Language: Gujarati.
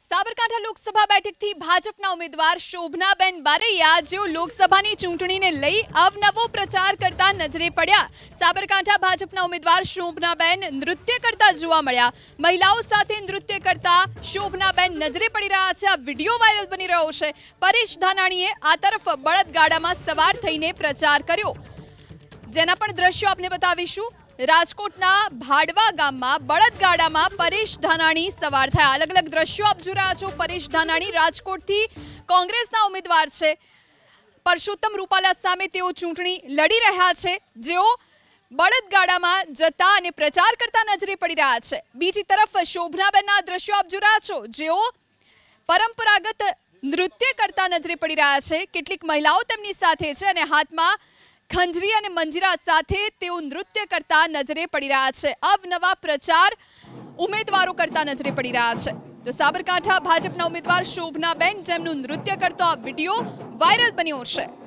સાબરકાંઠા લોકસભા બેઠકથી ભાજપના ઉમેદવાર શોભનાબેન બારૈયા જેઓ લોકસભાની ચૂંટણીને લઈ અવનવો પ્રચાર કરતા નજરે પડ્યા। સાબરકાંઠા ભાજપના ઉમેદવાર શોભનાબેન નૃત્ય કરતા જોવા મળ્યા। મહિલાઓ સાથે નૃત્ય કરતા શોભનાબેન નજરે પડી રહ્યા છે। આ વિડીયો વાયરલ બની રહ્યો છે। પરેશ ધાનાણીએ આ તરફ બળદગાડામાં સવાર થઈને પ્રચાર કર્યો, જેના પણ દ્રશ્યો આપને બતાવીશું। રાજકોટના ભાડવા ગામમાં બળદગાડામાં પરેશ ધાનાણી સવાર થયા। અલગ અલગ દ્રશ્યો આપ જોઈ રહ્યા છો। પરેશ ધાનાણી રાજકોટથી કોંગ્રેસના ઉમેદવાર છે। પરસોત્તમ રૂપાલા સામે તેઓ ચૂંટણી લડી રહ્યા છે, જેઓ બળદગાડામાં જતા અને પ્રચાર કરતા નજરે પડી રહ્યા છે। બીજી તરફ શોભનાબેનના દ્રશ્યો આપ જોઈ રહ્યા છો, જેઓ પરંપરાગત નૃત્ય કરતા નજરે પડી રહ્યા છે। કેટલીક મહિલાઓ તેમની સાથે છે અને હાથમાં ખંજરી અને મંજીરા સાથે તેઓ નૃત્ય કરતા નજરે પડી રહ્યા છે। અવનવા પ્રચાર ઉમેદવારો કરતા નજરે પડી રહ્યા છે। તો સાબરકાંઠા ભાજપના ઉમેદવાર શોભનાબેન જેમનું નૃત્ય કરતો આ વિડીયો વાયરલ બન્યો છે।